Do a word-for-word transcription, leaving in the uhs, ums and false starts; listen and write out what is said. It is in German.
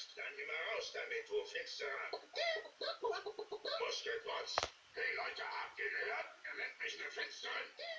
hast, dann immer raus damit, du Finsterer. Muskelprotz. Hey Leute, habt ihr gehört? Er nennt mich eine Finsterin.